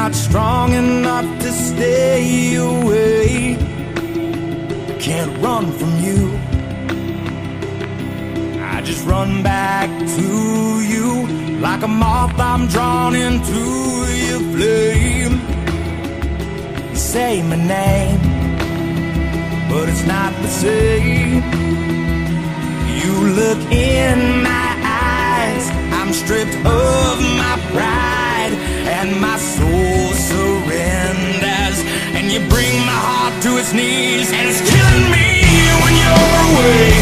not strong enough to stay away. I can't run from you, I just run back to you. Like a moth I'm drawn into your flame. You say my name, but it's not the same. You look in my eyes, I'm stripped of my pride, and my soul surrenders. And you bring my heart to its knees, and it's killing me when you're away.